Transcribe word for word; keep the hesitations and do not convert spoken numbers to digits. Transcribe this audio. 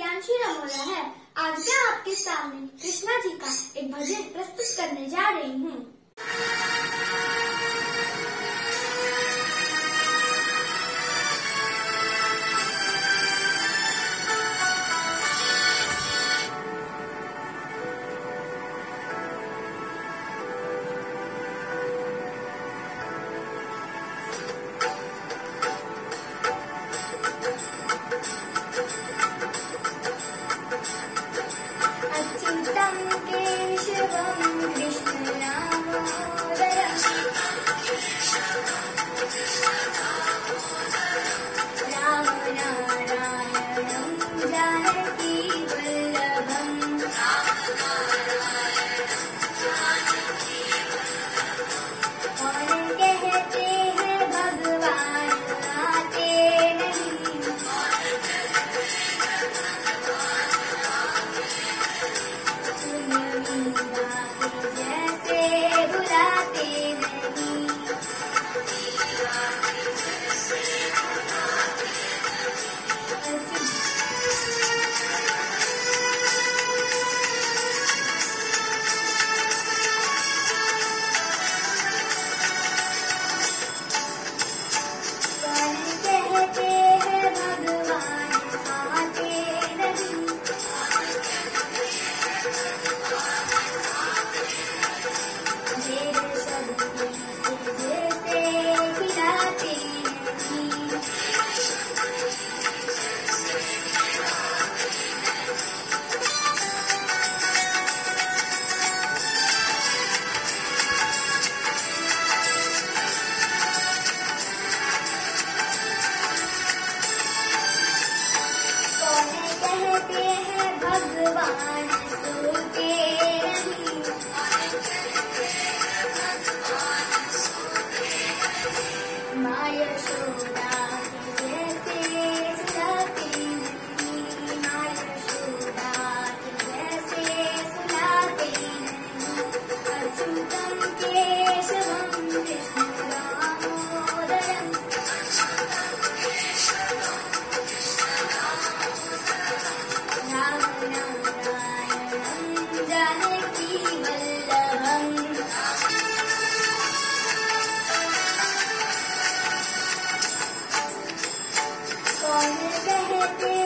प्रियांशी रमोला है। आज मैं आपके सामने कृष्णा जी का एक भजन प्रस्तुत करने जा रही हूँ। अच्युतम केशवम कृष्ण रामोदरम राम नारायणं जानकी वल्लभम कौन कहते हैं भगवान आते नहीं, जैसे बुलाते नहीं। कौन कहते हैं भगवान आते नहीं, मेरे शब्द जैसे खिलाते नहीं। कौन कहते हैं भगवान सोते नहीं, माँ यशोदा के जैसे सुलाते नहीं, माँ यशोदा के जैसे सुलाते नहीं। अच्युतम केशवम कृष्ण रामोदरम राम नारायणं जानकी वल्लभम। कौन कहते